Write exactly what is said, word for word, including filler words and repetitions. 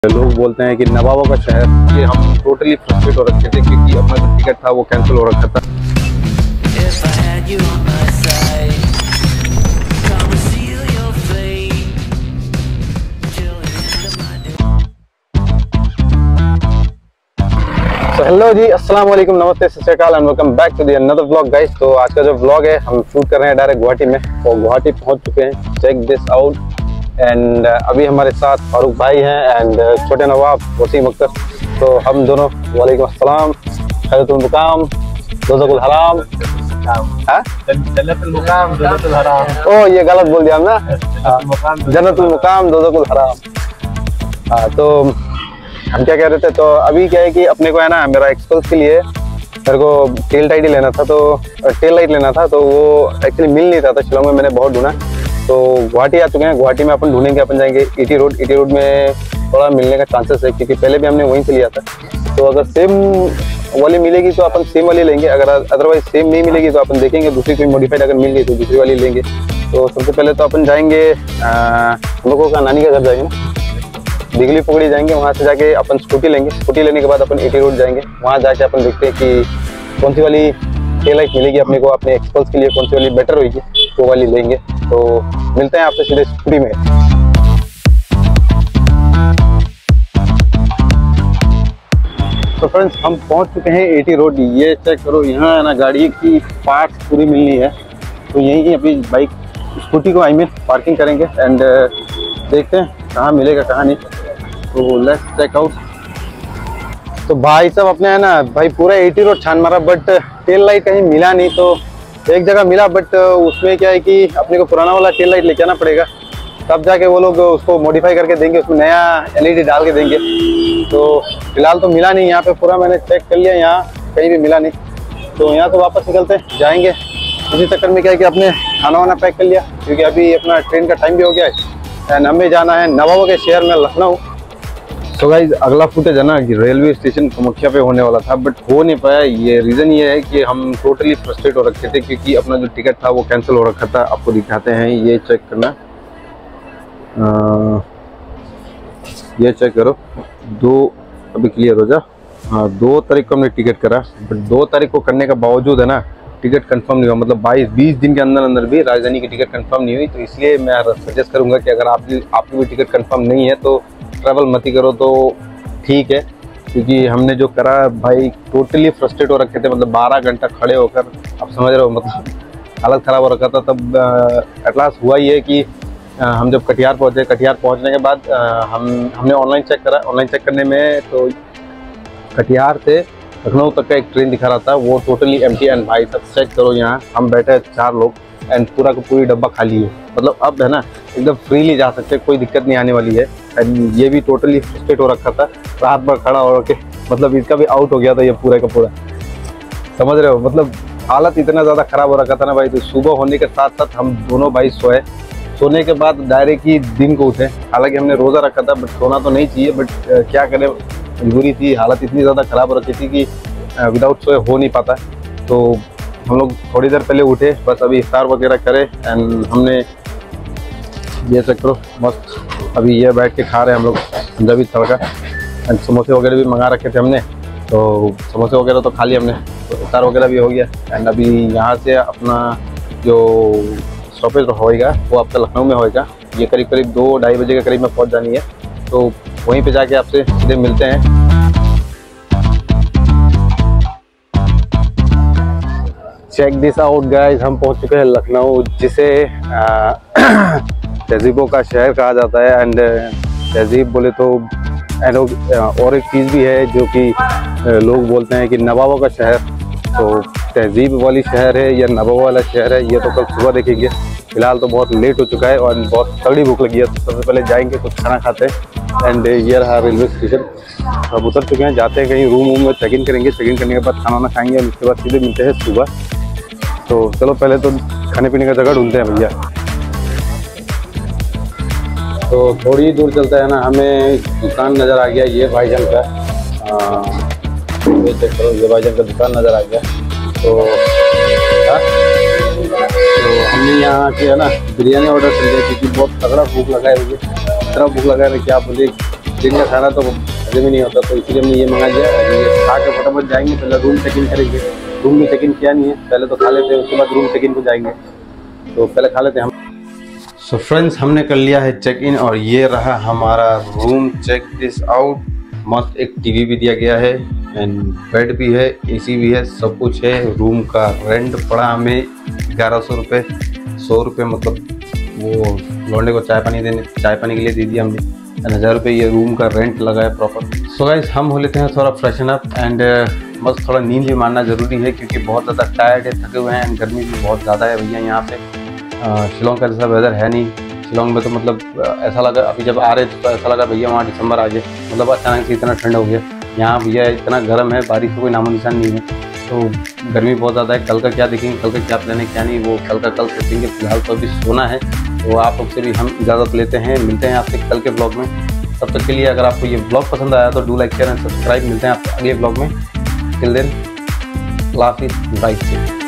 लोग बोलते हैं कि नवाबों का शहर, ये हम टोटली फ्रस्ट्रेट हो रखे थे क्योंकि अपना जो टिकट था वो कैंसिल हो रखा था। तो हेलो जी, अस्सलाम वालेकुम, नमस्ते, सत श्री अकाल and welcome back to the another vlog guys. तो आज का जो व्लॉग है हम शूट कर रहे हैं डायरेक्ट गुवाहाटी में। तो गुवाहाटी पहुंच चुके हैं, चेक दिस आउट। एंड अभी हमारे साथ फारूक भाई हैं एंड छोटे नवाब वसीम अख्तर। तो हम दोनों, वालेकुम अस्सलाम, खैरतुल मुकाम दोज़खुल हराम, जन्नतुल मुकाम दोज़खुल हराम। ओ ये गलत बोल दिया ना, जन्नतुल मुकाम दोज़खुल हराम। हाँ, तो हम क्या कह रहे थे, तो अभी क्या है कि अपने को है ना, मेरा एक्सपल्स के लिए मेरे को टेल टाइट ही लेना था, तो टेल लाइट लेना था, तो वो एक्चुअली मिल नहीं रहा था शिलोंग में। मैंने बहुत ढूंढा, तो गुवाहाटी आ चुके हैं। गुवाहाटी में अपन ढूंढेंगे, अपन जाएंगे ईटी रोड। ईटी रोड में थोड़ा मिलने का चांसेस है क्योंकि पहले भी हमने वहीं से लिया था। तो अगर सेम वाली मिलेगी तो अपन सेम वाली लेंगे, अगर अदरवाइज सेम नहीं मिलेगी तो अपन देखेंगे दूसरी कोई मॉडिफाइड अगर मिल गई तो दूसरी वाली लेंगे। तो सबसे पहले तो अपन जाएंगे, हम लोगों का नानी का घर जाएंगे ना, दिगली पुगड़ी जाएंगे। वहाँ से जाके अपन स्कूटी लेंगे। स्कूटी लेने के बाद अपन ईटी रोड जाएंगे। वहाँ जाके अपन देखते हैं कि कौन सी वाली टेल लाइट मिलेगी अपने को, अपने एक्सपल्स के लिए कौन सी वाली बेटर होगी, वो वाली लेंगे। तो मिलते हैं आपसे सीधे स्कूटी में। तो फ्रेंड्स, हम पहुंच चुके हैं ईटी रोड। ये चेक करो, यहाँ है ना गाड़ी की पार्ट्स पूरी मिलनी है। तो यहीं की अभी बाइक स्कूटी को आई मीन पार्किंग करेंगे एंड देखते हैं कहाँ मिलेगा कहाँ नहीं। तो लेट्स चेक आउट। तो भाई सब अपने है ना भाई पूरा ईटी रोड छान मारा, बट टेल लाइट कहीं मिला नहीं। तो एक जगह मिला, बट उसमें क्या है कि अपने को पुराना वाला टेल लाइट लेके आना पड़ेगा, तब जाके वो लोग उसको मॉडिफाई करके देंगे, उसमें नया एलईडी डाल के देंगे। तो फिलहाल तो मिला नहीं यहाँ पे, पूरा मैंने चेक कर लिया, यहाँ कहीं भी मिला नहीं। तो यहाँ से वापस निकलते जाएंगे। इसी चक्कर में क्या है कि आपने खाना वाना पैक कर लिया क्योंकि अभी अपना ट्रेन का टाइम भी हो गया है एंड हमें जाना है नवाबों के शहर में, लखनऊ। तो गाइस, अगला फुटेज है ना कि रेलवे स्टेशन कामाख्या पे होने वाला था, बट हो नहीं पाया। ये रीज़न ये है कि हम टोटली फ्रस्ट्रेट हो रखे थे क्योंकि अपना जो टिकट था वो कैंसिल हो रखा था। आपको दिखाते हैं, ये चेक करना, आ, ये चेक करो। दो अभी क्लियर हो जा। हाँ, दो तारीख को हमने टिकट करा, बट दो तारीख को करने के बावजूद है ना टिकट कंफर्म नहीं हुआ। मतलब बाईस बीस दिन के अंदर अंदर भी राजधानी की टिकट कंफर्म नहीं हुई। तो इसलिए मैं सजेस्ट करूंगा कि अगर आप भी आपकी भी टिकट कंफर्म नहीं है तो ट्रैवल मत ही करो, तो ठीक है। क्योंकि हमने जो करा भाई टोटली फ्रस्ट्रेट हो रखे थे, मतलब बारह घंटा खड़े होकर, आप समझ रहे हो, मतलब हालत ख़राब हो रखा था। तब एट लास्ट हुआ ये कि आ, हम जब कटिहार पहुँचे, कटिहार पहुँचने के बाद आ, हम हमने ऑनलाइन चेक करा। ऑनलाइन चेक करने में तो कटिहार से लखनऊ तक का एक ट्रेन दिखा रहा था, वो टोटली एम्प्टी। एंड भाई सब चेक करो, यहाँ हम बैठे चार लोग एंड पूरा का पूरी डब्बा खाली है। मतलब अब है ना एकदम फ्रीली जा सकते, कोई दिक्कत नहीं आने वाली है। एंड ये भी टोटली फ्रस्ट्रेट हो रखा था, रात भर खड़ा हो रखे, मतलब इसका भी आउट हो गया था ये पूरा का पूरा, समझ रहे हो। मतलब हालत इतना ज़्यादा ख़राब हो रखा था ना भाई। तो सुबह होने के साथ साथ हम दोनों भाई सोए, सोने के बाद डायरेक्ट ही दिन को उठे। हालांकि हमने रोज़ा रखा था, बट सोना तो नहीं चाहिए, बट क्या करें, मजबूरी थी। हालत इतनी ज़्यादा ख़राब हो रखी थी कि विदाउट सोए हो नहीं पाता। तो हम लोग थोड़ी देर पहले उठे, बस अभी इफ्तार वगैरह करे एंड हमने ये चेक करो मस्त अभी ये बैठ के खा रहे हैं हम लोग पंजाबी तड़का। एंड समोसे वगैरह भी मंगा रखे थे हमने, तो समोसे वगैरह तो खा लिए हमने। तो इफ्तार वगैरह भी हो गया एंड अभी यहाँ से अपना जो स्टॉपेज होएगा वो आपका लखनऊ में होएगा। ये करीब करीब दो ढाई बजे के करीब में पहुँच जानी है। तो वहीं पे जाके आपसे सीधे मिलते हैं। चेक दिस आउट गाइस, हम पहुंच चुके हैं लखनऊ, जिसे तहजीबों का शहर कहा जाता है। एंड तहजीब बोले तो एंड और एक चीज़ भी है जो कि लोग बोलते हैं कि नवाबों का शहर। तो तहजीब वाली शहर है या नवाबों वाला शहर है, ये तो कल सुबह देखेंगे। फिलहाल तो बहुत लेट हो चुका है और बहुत तगड़ी भूख लगी है। तो सबसे पहले जाएंगे कुछ खाना खाते हैं। एंड ये रहा रेलवे स्टेशन, अब उतर चुके हैं, जाते हैं कहीं रूम वूम में, चेक इन करेंगे। चेक इन करने के बाद खाना वाना खाएंगे और उसके बाद सीधे मिलते हैं सुबह। तो चलो पहले तो खाने पीने का जगह ढूंढते हैं भैया। तो थोड़ी ही दूर चलता है ना, हमें दुकान नज़र आ गया, ये भाईजान का। ये चेक करो, ये भाईजान का दुकान नज़र आ गया। तो आ? तो हमने यहाँ के है ना बिरयानी ऑर्डर कर लिया क्योंकि बहुत तगड़ा भूख लगा है मुझे, इतना भूख लगा है क्या बोले। दिन का खाना तो हजम ही नहीं होता, तो इसीलिए हमने ये मंगा लिया। ये खा के फटाफट जाएंगे, पहले रूम चेक इन करेंगे। रूम में चेक इन किया नहीं है, पहले तो खा लेते हैं, उसके बाद रूम चेक इन को जाएंगे। तो पहले खा लेते हैं हम। सो फ्रेंड्स, हमने कर लिया है चेक इन और ये रहा हमारा रूम। Check this out. मस्त एक टीवी भी दिया गया है एंड बेड भी है, एसी भी है, सब कुछ है। रूम का रेंट पड़ा हमें ग्यारह सौ रुपये। सौ रुपये मतलब वो लौंडे को चाय पानी देने चाय पानी के लिए दे दिया हमने। हज़ार रुपये ये रूम का रेंट लगा है प्रॉपर। सो गाइस, हम हो लेते हैं थोड़ा फ्रेशन अप एंड बस थोड़ा नींद भी मारना ज़रूरी है क्योंकि बहुत ज़्यादा टायर्ड है, थके हुए हैं एंड गर्मी भी बहुत ज़्यादा है भैया यहाँ पे। शिलोंग का जैसा वेदर है नहीं। शिलोंग में तो मतलब ऐसा लगा, अभी जब आ रहे थे तो ऐसा लगा भैया वहाँ दिसंबर आ जाए, मतलब अचानक से इतना ठंड हो गया। यहाँ भैया इतना गर्म है, बारिश का कोई नामो निशान नहीं है, तो गर्मी बहुत ज़्यादा है। कल का क्या देखेंगे, कल का क्या प्लान है क्या नहीं, वो कल का कल सोचेंगे। फिलहाल तो अभी सोना है, तो आप लोग से भी हम इजाज़त लेते हैं। मिलते हैं आपसे कल के ब्लॉग में। तब तक के लिए अगर आपको ये ब्लॉग पसंद आया तो do like share and subscribe. मिलते हैं आपसे अगले ब्लॉग में। टिल देन, अल्लाह हाफिज़, बाय।